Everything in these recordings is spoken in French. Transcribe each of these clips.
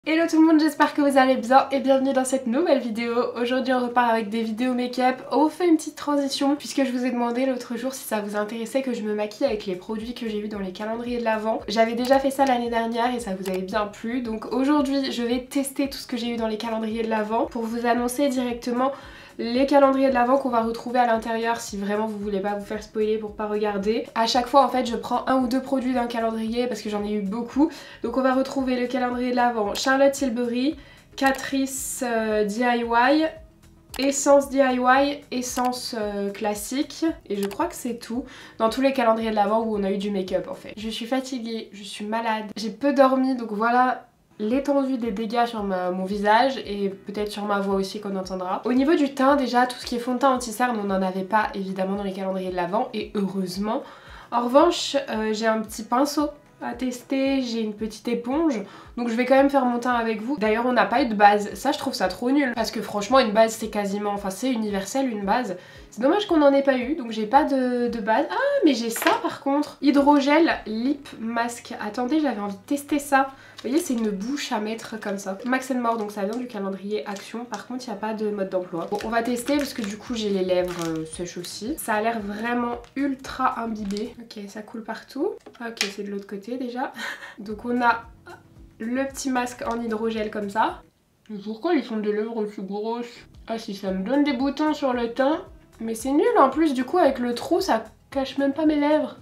Hello tout le monde, j'espère que vous allez bien et bienvenue dans cette nouvelle vidéo. Aujourd'hui on repart avec des vidéos make-up. On fait une petite transition puisque je vous ai demandé l'autre jour si ça vous intéressait que je me maquille avec les produits que j'ai vus dans les calendriers de l'Avent. J'avais déjà fait ça l'année dernière et ça vous avait bien plu. Donc aujourd'hui je vais tester tout ce que j'ai eu dans les calendriers de l'Avent pour vous annoncer directement les calendriers de l'Avent qu'on va retrouver à l'intérieur si vraiment vous voulez pas vous faire spoiler pour pas regarder. À chaque fois en fait je prends un ou deux produits d'un calendrier parce que j'en ai eu beaucoup. Donc on va retrouver le calendrier de l'Avent Charlotte Tilbury, Catrice DIY, Essence DIY, Essence classique et je crois que c'est tout dans tous les calendriers de l'Avent où on a eu du make-up en fait. Je suis fatiguée, je suis malade, j'ai peu dormi donc voilà l'étendue des dégâts sur mon visage et peut-être sur ma voix aussi qu'on entendra. Au niveau du teint déjà tout ce qui est fond de teint anti-cerne on n'en avait pas évidemment dans les calendriers de l'Avent et heureusement. En revanche j'ai un petit pinceau à tester, j'ai une petite éponge donc je vais quand même faire mon teint avec vous. D'ailleurs on n'a pas eu de base, ça je trouve ça trop nul parce que franchement une base c'est quasiment, enfin c'est universel une base. C'est dommage qu'on n'en ait pas eu donc j'ai pas de base. Ah mais j'ai ça par contre, hydrogel lip mask. Attendez j'avais envie de tester ça. Vous voyez c'est une bouche à mettre comme ça. Max & More donc ça vient du calendrier Action. Par contre il n'y a pas de mode d'emploi. Bon on va tester parce que du coup j'ai les lèvres sèches aussi. Ça a l'air vraiment ultra imbibé. Ok ça coule partout. Ok c'est de l'autre côté déjà. Donc on a le petit masque en hydrogel comme ça. Pourquoi ils font des lèvres aussi grosses? Ah si ça me donne des boutons sur le teint. Mais c'est nul en plus du coup avec le trou ça cache même pas mes lèvres.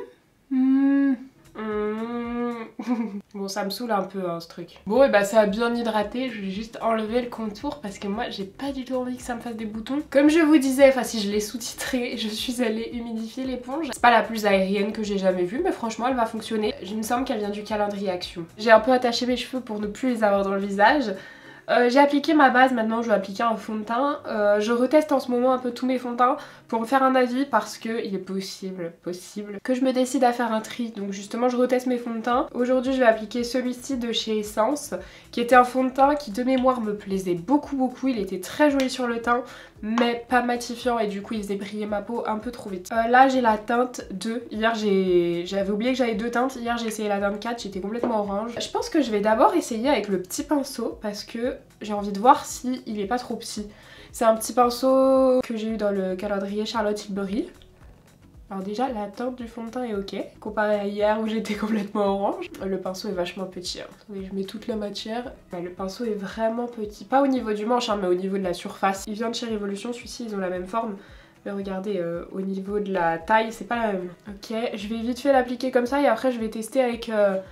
Bon ça me saoule un peu hein, ce truc. Bon et bah ça a bien hydraté, je vais juste enlever le contour parce que moi j'ai pas du tout envie que ça me fasse des boutons. Comme je vous disais, enfin si je l'ai sous-titré, je suis allée humidifier l'éponge. C'est pas la plus aérienne que j'ai jamais vue mais franchement elle va fonctionner. Il me semble qu'elle vient du calendrier Action. J'ai un peu attaché mes cheveux pour ne plus les avoir dans le visage. J'ai appliqué ma base, maintenant je vais appliquer un fond de teint. Je reteste en ce moment un peu tous mes fonds de teint pour me faire un avis parce que il est possible que je me décide à faire un tri. Donc justement je reteste mes fonds de teint. Aujourd'hui je vais appliquer celui-ci de chez Essence qui était un fond de teint qui de mémoire me plaisait beaucoup. Il était très joli sur le teint mais pas matifiant et du coup il faisait briller ma peau un peu trop vite. Là j'ai la teinte 2. Hier j'avais oublié que j'avais deux teintes. Hier j'ai essayé la teinte 4, j'étais complètement orange. Je pense que je vais d'abord essayer avec le petit pinceau parce que j'ai envie de voir si il est pas trop petit. C'est un petit pinceau que j'ai eu dans le calendrier Charlotte Tilbury. Alors déjà la teinte du fond de teint est ok comparé à hier où j'étais complètement orange. Le pinceau est vachement petit hein. Attendez, je mets toute la matière. Le pinceau est vraiment petit, pas au niveau du manche hein, mais au niveau de la surface. Il vient de chez Révolution, celui-ci ils ont la même forme. Mais regardez au niveau de la taille c'est pas la même. Ok je vais vite fait l'appliquer comme ça et après je vais tester avec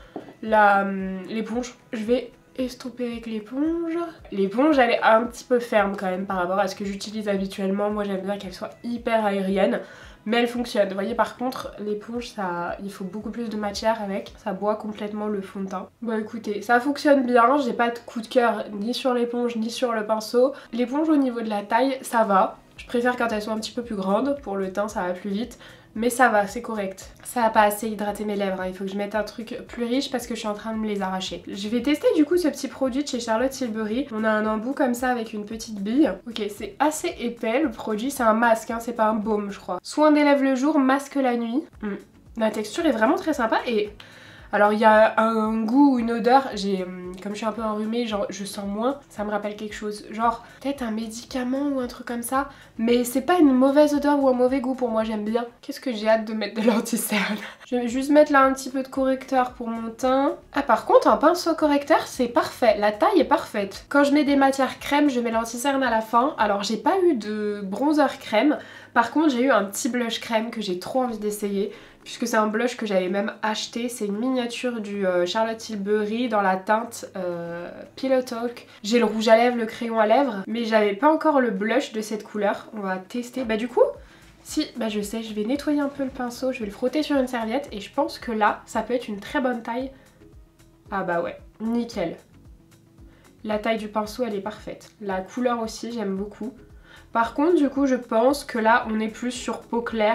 l'éponge. Je vais estomper avec l'éponge. L'éponge elle est un petit peu ferme quand même par rapport à ce que j'utilise habituellement. Moi j'aime bien qu'elle soit hyper aérienne. Mais elle fonctionne. Vous voyez par contre l'éponge ça, il faut beaucoup plus de matière avec. Ça boit complètement le fond de teint. Bon écoutez ça fonctionne bien. J'ai pas de coup de cœur ni sur l'éponge ni sur le pinceau. L'éponge au niveau de la taille ça va. Je préfère quand elles sont un petit peu plus grandes. Pour le teint ça va plus vite. Mais ça va, c'est correct. Ça a pas assez hydraté mes lèvres, hein. Il faut que je mette un truc plus riche parce que je suis en train de me les arracher. Je vais tester du coup ce petit produit de chez Charlotte Tilbury. On a un embout comme ça avec une petite bille. Ok, c'est assez épais le produit, c'est un masque, hein, c'est pas un baume je crois. Soin des lèvres le jour, masque la nuit. La texture est vraiment très sympa et... Alors il y a un goût ou une odeur, comme je suis un peu enrhumée, genre je sens moins, ça me rappelle quelque chose, genre peut-être un médicament ou un truc comme ça, mais c'est pas une mauvaise odeur ou un mauvais goût pour moi, j'aime bien. Qu'est-ce que j'ai hâte de mettre de l'anti-cerne. Je vais juste mettre là un petit peu de correcteur pour mon teint. Ah par contre un pinceau correcteur c'est parfait, la taille est parfaite. Quand je mets des matières crème, je mets l'anti-cerne à la fin, alors j'ai pas eu de bronzer crème, par contre j'ai eu un petit blush crème que j'ai trop envie d'essayer. Puisque c'est un blush que j'avais même acheté, c'est une miniature du Charlotte Tilbury dans la teinte Pillow Talk. J'ai le rouge à lèvres, le crayon à lèvres, mais j'avais pas encore le blush de cette couleur. On va tester. Bah du coup, si, bah je sais, je vais nettoyer un peu le pinceau, je vais le frotter sur une serviette et je pense que là, ça peut être une très bonne taille. Ah bah ouais, nickel. La taille du pinceau, elle est parfaite. La couleur aussi, j'aime beaucoup. Par contre, du coup, je pense que là, on est plus sur peau claire.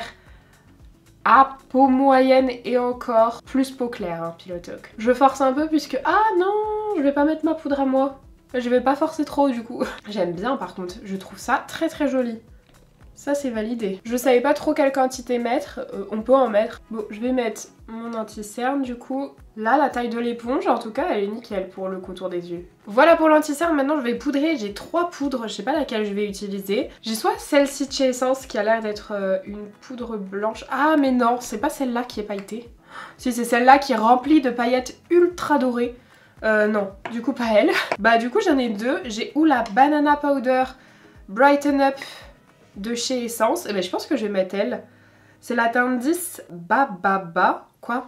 Ah, peau moyenne et encore plus peau claire, hein, Pillow Talk. Je force un peu puisque... Ah non, je vais pas mettre ma poudre à moi. Je vais pas forcer trop du coup. J'aime bien par contre, je trouve ça très joli. Ça c'est validé. Je savais pas trop quelle quantité mettre, on peut en mettre. Bon, je vais mettre mon anti-cerne du coup. Là, la taille de l'éponge, en tout cas, elle est nickel pour le contour des yeux. Voilà pour l'anti-cerne, maintenant je vais poudrer. J'ai 3 poudres, je sais pas laquelle je vais utiliser. J'ai soit celle-ci de chez Essence qui a l'air d'être une poudre blanche. Ah mais non, c'est pas celle-là qui est pailletée. Si, c'est celle-là qui est remplie de paillettes ultra dorées. Non, du coup pas elle. Bah du coup j'en ai 2. J'ai ou la Banana Powder Brighten Up de chez Essence. Et ben je pense que je vais mettre elle. C'est la teinte 10 Bababa. Quoi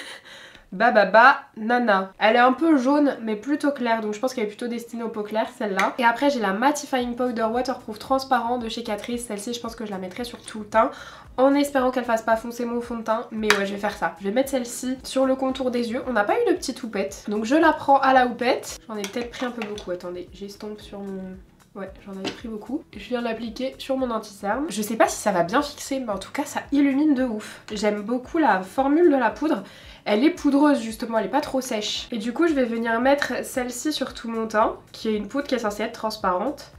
Bababa Nana. Elle est un peu jaune mais plutôt claire, donc je pense qu'elle est plutôt destinée aux peaux claires celle-là. Et après j'ai la Mattifying Powder Waterproof Transparent de chez Catrice. Celle-ci je pense que je la mettrai sur tout le teint en espérant qu'elle fasse pas foncer mon fond de teint. Mais ouais, je vais faire ça. Je vais mettre celle-ci sur le contour des yeux. On n'a pas eu de petite houppette, donc je la prends à la houppette. J'en ai peut-être pris un peu beaucoup. Attendez, j'estompe sur mon... Ouais, j'en avais pris beaucoup. Je viens de l'appliquer sur mon anti-cerne. Je sais pas si ça va bien fixer, mais en tout cas ça illumine de ouf. J'aime beaucoup la formule de la poudre. Elle est poudreuse justement, elle est pas trop sèche. Et du coup je vais venir mettre celle-ci sur tout mon teint, qui est une poudre qui est censée être transparente.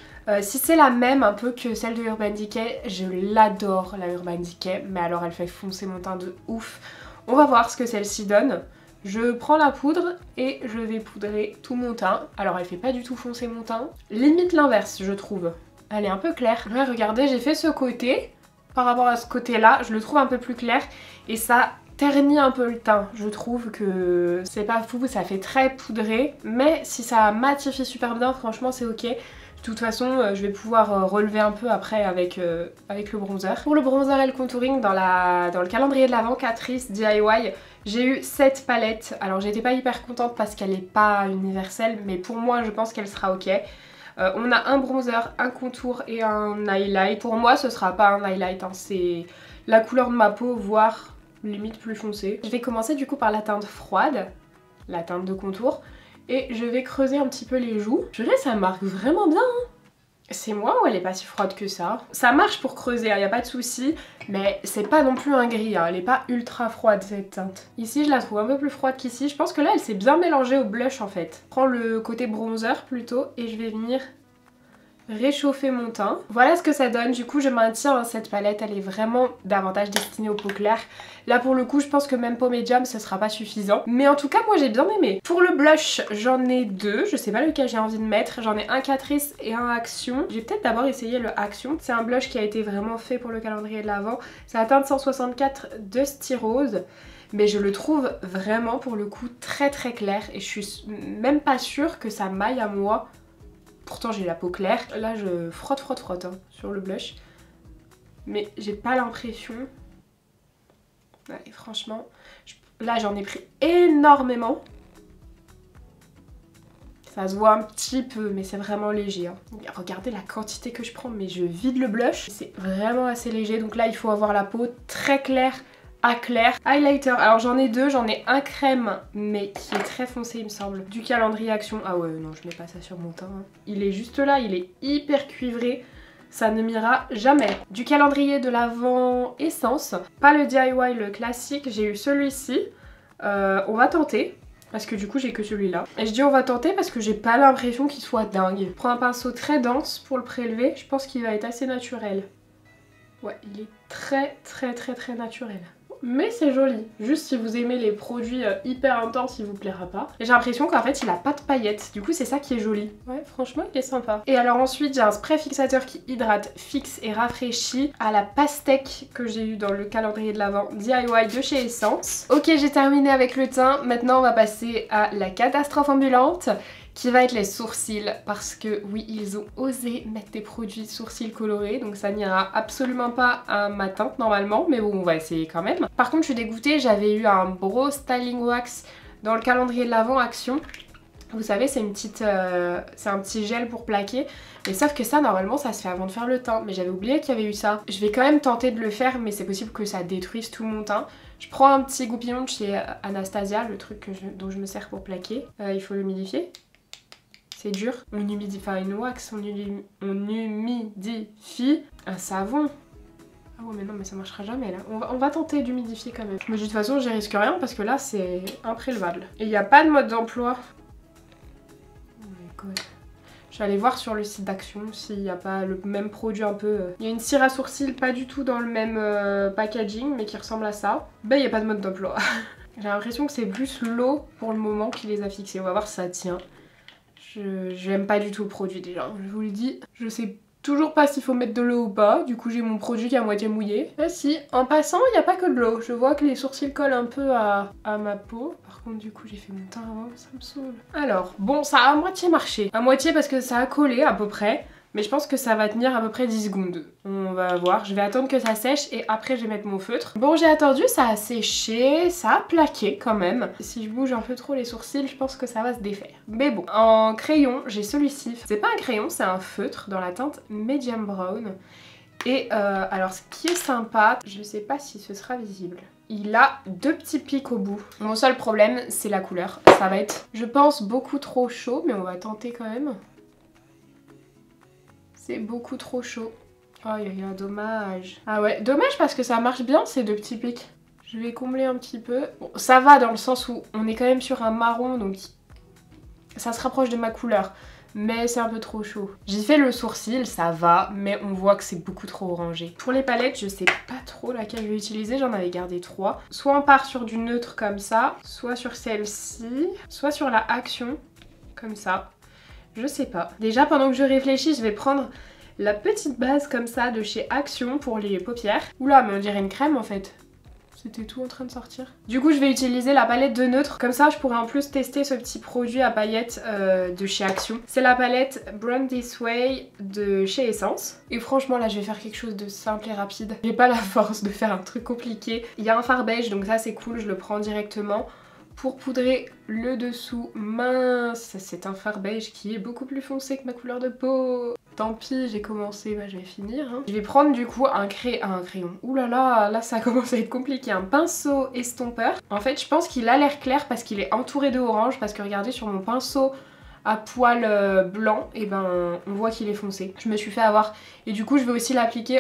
Si c'est la même un peu que celle de Urban Decay, je l'adore la Urban Decay, mais alors elle fait foncer mon teint de ouf. On va voir ce que celle-ci donne. Je prends la poudre et je vais poudrer tout mon teint. Alors elle fait pas du tout foncer mon teint. Limite l'inverse je trouve. Elle est un peu claire. Ouais, regardez, j'ai fait ce côté. Par rapport à ce côté-là, je le trouve un peu plus clair. Et ça ternit un peu le teint. Je trouve que c'est pas fou, ça fait très poudré. Mais si ça matifie super bien, franchement c'est ok. De toute façon, je vais pouvoir relever un peu après avec le bronzer. Pour le bronzer et le contouring, dans le calendrier de l'Avent Catrice DIY, j'ai eu cette palette. Alors j'étais pas hyper contente parce qu'elle est pas universelle, mais pour moi je pense qu'elle sera ok. On a un bronzer, un contour et un highlight. Pour moi ce sera pas un highlight, hein. C'est la couleur de ma peau, voire limite plus foncée. Je vais commencer du coup par la teinte froide, la teinte de contour. Et je vais creuser un petit peu les joues. Je dirais ça marque vraiment bien, hein. C'est moi ou elle est pas si froide que ça? Ça marche pour creuser, hein, y a pas de souci, mais c'est pas non plus un gris, hein, elle est pas ultra froide cette teinte. Ici je la trouve un peu plus froide qu'ici, je pense que là elle s'est bien mélangée au blush en fait. Je prends le côté bronzer plutôt et je vais venir réchauffer mon teint. Voilà ce que ça donne. Du coup je maintiens cette palette, elle est vraiment davantage destinée aux peaux claires. Là pour le coup je pense que même peau médium ce sera pas suffisant, mais en tout cas moi j'ai bien aimé. Pour le blush j'en ai 2, je sais pas lequel j'ai envie de mettre. J'en ai un Catrice et un Action. J'ai peut-être d'abord essayé le Action. C'est un blush qui a été vraiment fait pour le calendrier de l'Avent. C'est la teinte 164 de Styrose, mais je le trouve vraiment pour le coup très très clair et je suis même pas sûre que ça m'aille à moi. Pourtant j'ai la peau claire. Là je frotte hein, sur le blush. Mais j'ai pas l'impression. Ouais, franchement, là j'en ai pris énormément. Ça se voit un petit peu, mais c'est vraiment léger, hein. Regardez la quantité que je prends, mais je vide le blush. C'est vraiment assez léger, donc là il faut avoir la peau très claire à clair. Highlighter, alors j'en ai 2, j'en ai un crème mais qui est très foncé il me semble, du calendrier Action. Ah ouais non, je mets pas ça sur mon teint, hein. Il est juste là, il est hyper cuivré, ça ne m'ira jamais. Du calendrier de l'Avent Essence, pas le DIY, le classique, j'ai eu celui-ci. On va tenter, parce que du coup j'ai que celui-là. Et je dis on va tenter parce que j'ai pas l'impression qu'il soit dingue. Je prends un pinceau très dense pour le prélever, je pense qu'il va être assez naturel. Ouais, il est très naturel. Mais c'est joli. Juste si vous aimez les produits hyper intenses, il vous plaira pas. Et j'ai l'impression qu'en fait il a pas de paillettes. Du coup c'est ça qui est joli. Ouais, franchement il est sympa. Et alors ensuite j'ai un spray fixateur qui hydrate, fixe et rafraîchit à la pastèque que j'ai eu dans le calendrier de l'Avent DIY de chez Essence. Ok, j'ai terminé avec le teint. Maintenant on va passer à la catastrophe ambulante, qui va être les sourcils, parce que oui, ils ont osé mettre des produits sourcils colorés, donc ça n'ira absolument pas à ma teinte normalement, mais bon, on va essayer quand même. Par contre, je suis dégoûtée, j'avais eu un Brow Styling Wax dans le calendrier de l'Avent Action. Vous savez, c'est un petit gel pour plaquer, mais sauf que ça, normalement, ça se fait avant de faire le teint, mais j'avais oublié qu'il y avait eu ça. Je vais quand même tenter de le faire, mais c'est possible que ça détruise tout mon teint. Je prends un petit goupillon de chez Anastasia, le truc dont je me sers pour plaquer. Il faut l'humidifier. C'est dur. On humidifie, enfin une wax, on humidifie un savon. Ah ouais mais non mais ça marchera jamais là. On va tenter d'humidifier quand même. Mais de toute façon j'y risque rien parce que là c'est imprélevable. Et il n'y a pas de mode d'emploi. Oh my god. Je vais aller voir sur le site d'Action s'il n'y a pas le même produit un peu. Il y a une cire à sourcils pas du tout dans le même packaging mais qui ressemble à ça. Ben il n'y a pas de mode d'emploi. J'ai l'impression que c'est plus l'eau pour le moment qui les a fixés. On va voir si ça tient. J'aime pas du tout le produit déjà, je vous le dis. Je sais toujours pas s'il faut mettre de l'eau ou pas. Du coup j'ai mon produit qui est à moitié mouillé. Ah si, en passant il n'y a pas que de l'eau. Je vois que les sourcils collent un peu à ma peau. Par contre du coup j'ai fait mon teint avant, ça me saoule. Alors bon, ça a à moitié marché. À moitié parce que ça a collé à peu près. Mais je pense que ça va tenir à peu près 10 secondes. On va voir, je vais attendre que ça sèche et après je vais mettre mon feutre. Bon j'ai attendu, ça a séché, ça a plaqué quand même. Si je bouge un peu trop les sourcils, je pense que ça va se défaire. Mais bon, en crayon, j'ai celui-ci. C'est pas un crayon, c'est un feutre dans la teinte Medium Brown. Et alors ce qui est sympa, je sais pas si ce sera visible. Il a 2 petits pics au bout. Mon seul problème, c'est la couleur. Ça va être, je pense, beaucoup trop chaud, mais on va tenter quand même. C'est beaucoup trop chaud. Oh, il y a dommage. Ah ouais, dommage parce que ça marche bien ces 2 petits pics. Je vais combler un petit peu. Bon, ça va dans le sens où on est quand même sur un marron, donc ça se rapproche de ma couleur. Mais c'est un peu trop chaud. J'ai fait le sourcil, ça va, mais on voit que c'est beaucoup trop orangé. Pour les palettes, je sais pas trop laquelle je vais utiliser, j'en avais gardé 3. Soit on part sur du neutre comme ça, soit sur celle-ci, soit sur la Action, comme ça. Je sais pas. Déjà pendant que je réfléchis, je vais prendre la petite base comme ça de chez Action pour les paupières. Oula, mais on dirait une crème en fait. C'était tout en train de sortir. Du coup, je vais utiliser la palette de neutre. Comme ça, je pourrais en plus tester ce petit produit à paillettes de chez Action. C'est la palette Brand This Way de chez Essence. Et franchement, là, je vais faire quelque chose de simple et rapide. J'ai pas la force de faire un truc compliqué. Il y a un fard beige, donc ça, c'est cool. Je le prends directement. Pour poudrer le dessous, mince, c'est un fard beige qui est beaucoup plus foncé que ma couleur de peau. Tant pis, j'ai commencé, bah, je vais finir. Hein. Je vais prendre du coup un crayon. Ouh là là, là ça commence à être compliqué. Un pinceau estompeur. En fait, je pense qu'il a l'air clair parce qu'il est entouré de orange. Parce que regardez sur mon pinceau à poil blanc, et ben on voit qu'il est foncé. Je me suis fait avoir. Et du coup, je vais aussi l'appliquer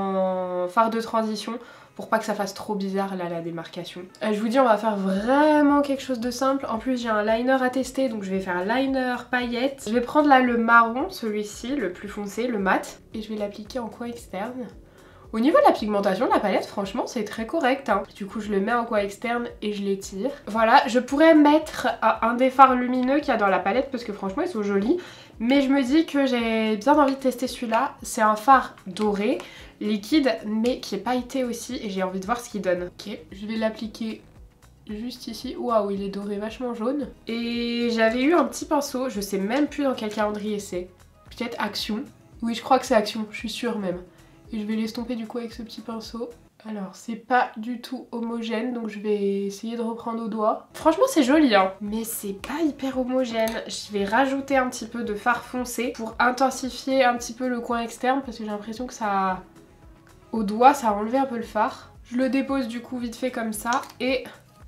en fard de transition. Pour pas que ça fasse trop bizarre là la démarcation. Je vous dis on va faire vraiment quelque chose de simple. En plus j'ai un liner à tester donc je vais faire liner paillettes. Je vais prendre là le marron, celui-ci, le plus foncé, le mat. Et je vais l'appliquer en coin externe. Au niveau de la pigmentation de la palette, franchement c'est très correct. Hein. Du coup je le mets en coin externe et je l'étire. Voilà, je pourrais mettre un des fards lumineux qu'il y a dans la palette parce que franchement ils sont jolis. Mais je me dis que j'ai bien envie de tester celui-là. C'est un fard doré, liquide, mais qui est pailleté aussi. Et j'ai envie de voir ce qu'il donne. Ok, je vais l'appliquer juste ici. Waouh, il est doré vachement jaune. Et j'avais eu un petit pinceau, je sais même plus dans quel calendrier c'est. Peut-être Action. Oui, je crois que c'est Action, je suis sûre même. Et je vais l'estomper du coup avec ce petit pinceau. Alors c'est pas du tout homogène donc je vais essayer de reprendre au doigt. Franchement c'est joli hein, mais c'est pas hyper homogène. Je vais rajouter un petit peu de fard foncé pour intensifier un petit peu le coin externe parce que j'ai l'impression que ça... Au doigt ça a enlevé un peu le fard. Je le dépose du coup vite fait comme ça et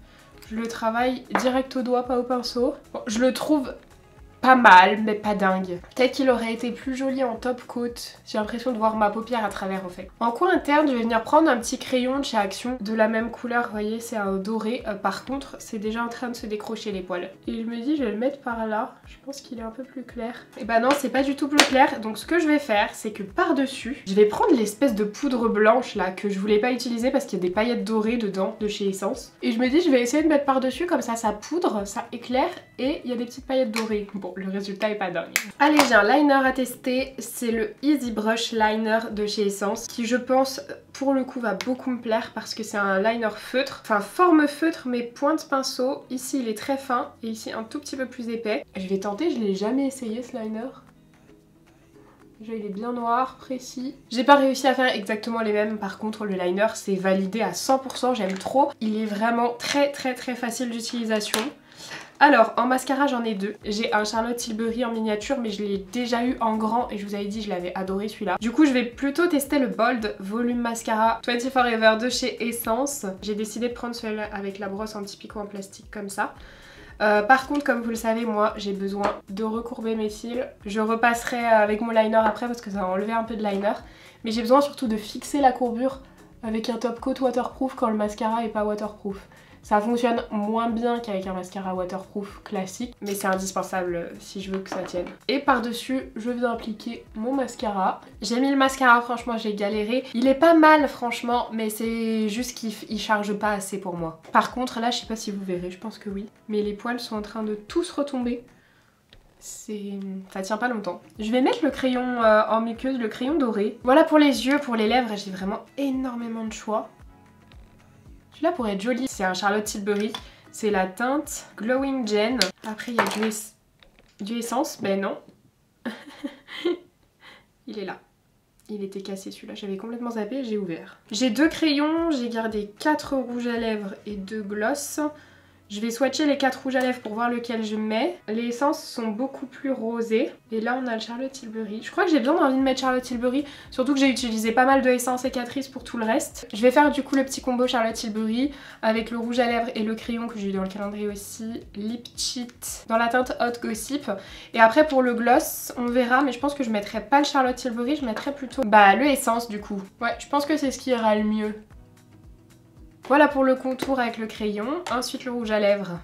je le travaille direct au doigt, pas au pinceau. Bon, je le trouve pas mal, mais pas dingue. Peut-être qu'il aurait été plus joli en top coat. J'ai l'impression de voir ma paupière à travers en fait. En coin interne, je vais venir prendre un petit crayon de chez Action de la même couleur, vous voyez, c'est un doré. Par contre, c'est déjà en train de se décrocher les poils. Et je me dis, je vais le mettre par là. Je pense qu'il est un peu plus clair. Et bah non, c'est pas du tout plus clair. Donc ce que je vais faire, c'est que par-dessus, je vais prendre l'espèce de poudre blanche là que je voulais pas utiliser parce qu'il y a des paillettes dorées dedans de chez Essence. Et je me dis, je vais essayer de mettre par-dessus comme ça poudre, ça éclaire et il y a des petites paillettes dorées. Bon, le résultat est pas dingue. Allez, j'ai un liner à tester, c'est le Easy Brush Liner de chez Essence qui je pense pour le coup va beaucoup me plaire parce que c'est un liner feutre, enfin forme feutre mais pointe pinceau. Ici il est très fin et ici un tout petit peu plus épais. Je vais tenter, je l'ai jamais essayé ce liner. Déjà il est bien noir, précis. J'ai pas réussi à faire exactement les mêmes, par contre le liner c'est validé à 100%, j'aime trop. Il est vraiment très facile d'utilisation. Alors en mascara j'en ai 2. J'ai un Charlotte Tilbury en miniature mais je l'ai déjà eu en grand et je vous avais dit je l'avais adoré celui-là. Du coup je vais plutôt tester le Bold Volume Mascara 24 Forever de chez Essence. J'ai décidé de prendre celui-là avec la brosse anti-picot en plastique comme ça. Par contre comme vous le savez moi j'ai besoin de recourber mes cils. Je repasserai avec mon liner après parce que ça va enlever un peu de liner. Mais j'ai besoin surtout de fixer la courbure avec un top coat waterproof quand le mascara est pas waterproof. Ça fonctionne moins bien qu'avec un mascara waterproof classique, mais c'est indispensable si je veux que ça tienne. Et par-dessus, je viens appliquer mon mascara. J'ai mis le mascara, franchement j'ai galéré. Il est pas mal franchement, mais c'est juste qu'il charge pas assez pour moi. Par contre là, je sais pas si vous verrez, je pense que oui, mais les poils sont en train de tous retomber. Ça tient pas longtemps. Je vais mettre le crayon en muqueuse, le crayon doré. Voilà pour les yeux, pour les lèvres, j'ai vraiment énormément de choix. Celui-là pourrait être joli. C'est un Charlotte Tilbury. C'est la teinte Glowing Gen. Après, il y a du essence. Ben non. Il est là. Il était cassé celui-là. J'avais complètement zappé, j'ai ouvert. J'ai 2 crayons. J'ai gardé 4 rouges à lèvres et 2 gloss. Je vais swatcher les 4 rouges à lèvres pour voir lequel je mets. Les essences sont beaucoup plus rosées. Et là on a le Charlotte Tilbury. Je crois que j'ai bien envie de mettre Charlotte Tilbury. Surtout que j'ai utilisé pas mal de essence et Catrice pour tout le reste. Je vais faire du coup le petit combo Charlotte Tilbury avec le rouge à lèvres et le crayon que j'ai eu dans le calendrier aussi. Lip Cheat dans la teinte Hot Gossip. Et après pour le gloss on verra, mais je pense que je mettrai pas le Charlotte Tilbury. Je mettrai plutôt le essence du coup. Ouais, je pense que c'est ce qui ira le mieux. Voilà pour le contour avec le crayon. Ensuite le rouge à lèvres.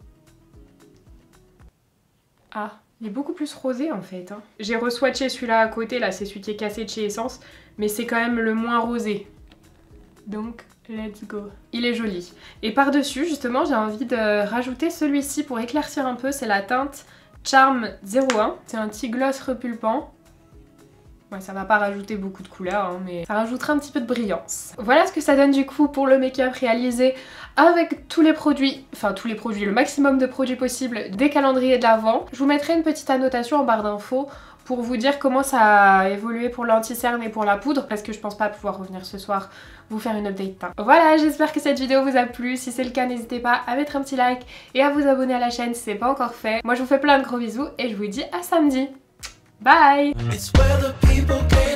Ah, il est beaucoup plus rosé en fait. Hein. J'ai re-swatché celui-là à côté, là c'est celui qui est cassé de chez Essence, mais c'est quand même le moins rosé. Donc let's go. Il est joli. Et par-dessus justement j'ai envie de rajouter celui-ci pour éclaircir un peu, c'est la teinte Charm 01. C'est un petit gloss repulpant. Ouais, ça va pas rajouter beaucoup de couleurs, hein, mais ça rajoutera un petit peu de brillance. Voilà ce que ça donne du coup pour le make-up réalisé avec tous les produits, le maximum de produits possibles des calendriers de l'Avent. Je vous mettrai une petite annotation en barre d'infos pour vous dire comment ça a évolué pour l'anti-cerne et pour la poudre, parce que je pense pas pouvoir revenir ce soir vous faire une update teint. Voilà, j'espère que cette vidéo vous a plu. Si c'est le cas, n'hésitez pas à mettre un petit like et à vous abonner à la chaîne si c'est pas encore fait. Moi je vous fais plein de gros bisous et je vous dis à samedi. Bye!